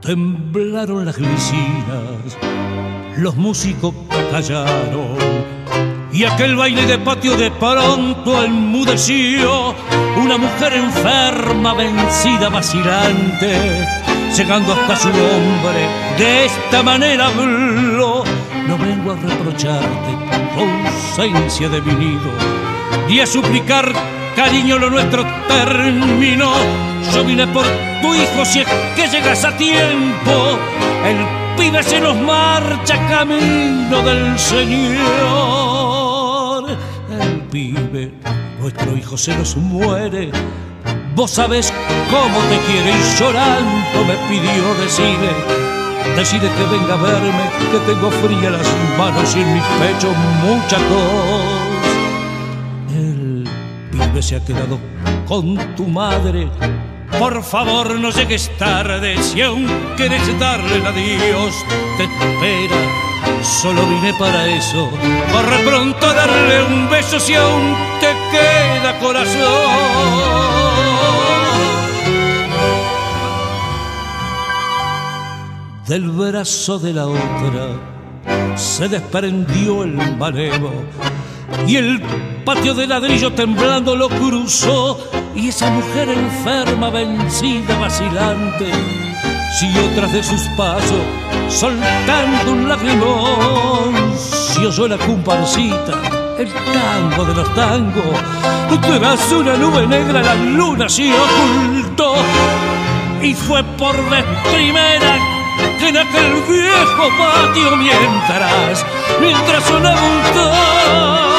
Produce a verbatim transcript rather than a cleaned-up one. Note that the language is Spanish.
Temblaron las glicinas, los músicos callaron, y aquel baile de patio de pronto enmudeció. Una mujer enferma, vencida, vacilante, llegando hasta su hombre, de esta manera habló: no vengo a reprocharte tu ausencia de mi nido, y a suplicar cariño, lo nuestro terminó. Yo vine por tu hijo, si es que llegas a tiempo. El pibe se nos marcha camino del Señor. El pibe, nuestro hijo, se nos muere. Vos sabés cómo te quiere, y llorando me pidió: decide, decide que venga a verme, que tengo fría las manos y en mi pecho mucha tos. El pibe se ha quedado con tu madre. Por favor, no llegues tarde, si aún querés darle el adiós, te espera. Solo vine para eso, corre pronto a darle un beso si aún te queda corazón. Del brazo de la otra se desprendió el malevo, y el patio de ladrillo temblando lo cruzó. Y esa mujer enferma, vencida, vacilante, siguió tras de sus pasos, soltando un lagrimón. Si oyó la comparsita, el tango de los tangos, tras una nube negra la luna se ocultó. Y fue por vez primera que en aquel viejo patio, mientras, mientras sonaba un tango,